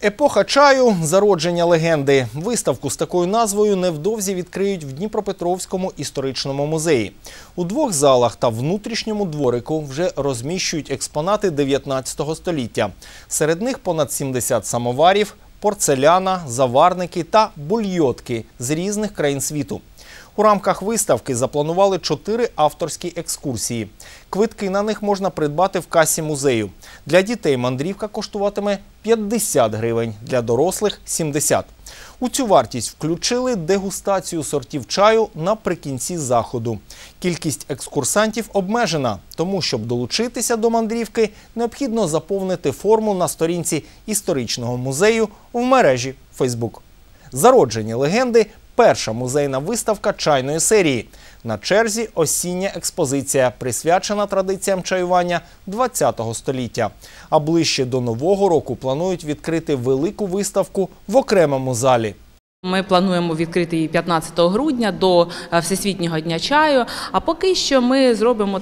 Епоха чаю – зародження легенди. Виставку з такою назвою невдовзі відкриють в Дніпропетровському історичному музеї. У двох залах та внутрішньому дворику вже розміщують експонати 19 століття. Серед них понад 70 самоварів, порцеляна, заварники та бульйотки з різних країн світу. У рамках виставки запланували 4 авторські екскурсії. Квитки на них можна придбати в касі музею. Для дітей мандрівка коштуватиме 50 гривень, для дорослих – 70. У цю вартість включили дегустацію сортів чаю наприкінці заходу. Кількість екскурсантів обмежена, тому щоб долучитися до мандрівки, необхідно заповнити форму на сторінці історичного музею в мережі Facebook. Зародження легенди – перша музейна виставка чайної серії. На черзі осіння експозиція, присвячена традиціям чаювання ХХ століття. А ближче до Нового року планують відкрити велику виставку в окремому залі. Ми плануємо відкрити її 15 грудня до Всесвітнього дня чаю, а поки що ми зробимо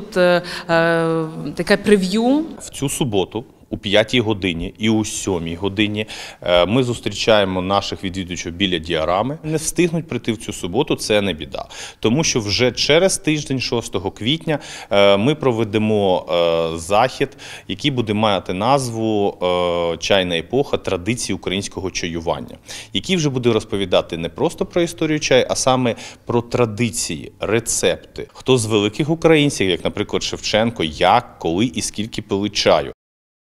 таке прев'ю. В цю суботу о 5-й годині і о 7-й годині ми зустрічаємо наших відвідувачів біля діарами. Не встигнуть прийти в цю суботу – це не біда. Тому що вже через тиждень, 6 квітня, ми проведемо захід, який буде мати назву «Чайна епоха. Традиції українського чаювання», який вже буде розповідати не просто про історію чаю, а саме про традиції, рецепти. Хто з великих українців, як, наприклад, Шевченко, як, коли і скільки пили чаю.